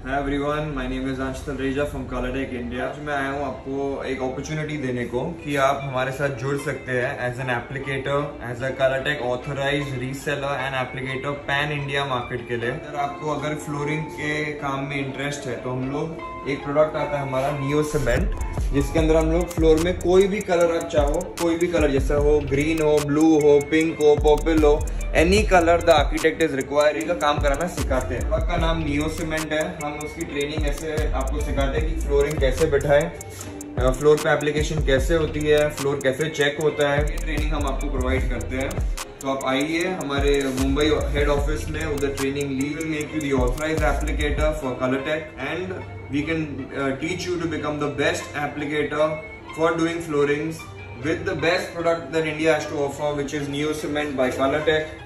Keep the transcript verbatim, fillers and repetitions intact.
Hi everyone, my name is Ansh Talreja from Colortech India. आज मैं आया हूँ आपको एक अपॉर्चुनिटी देने को कि आप हमारे साथ जुड़ सकते हैं as an applicator, as a Colortech authorised reseller and applicator pan India market के लिए। अगर आपको अगर फ्लोरिंग के काम में इंटरेस्ट है तो हम लोग एक प्रोडक्ट आता है हमारा नियो सीमेंट, जिसके अंदर हम लोग फ्लोर में कोई भी कलर आप चाहो, कोई भी कलर जैसा हो, ग्रीन हो, ब्लू हो, पिंक हो, पर्पल हो, any colour the architect is required का काम कराना सिखाते हैं। प्रोडक्ट का नाम नियो सीमेंट है। हम उसकी ट्रेनिंग ऐसे आपको सिखाते हैं कि फ्लोरिंग कैसे बिठाएं, फ्लोर पे एप्लीकेशन कैसे होती है, फ्लोर कैसे चेक होता है, ये ट्रेनिंग हम आपको प्रोवाइड करते हैं। तो आप आइए हमारे मुंबई हेड ऑफिस में, उधर ट्रेनिंग ली will make you the authorised applicator for Colortech and we can teach you to become the best applicator for doing floorings with the best product that India has to offer, which is Neo Cement by Colortech.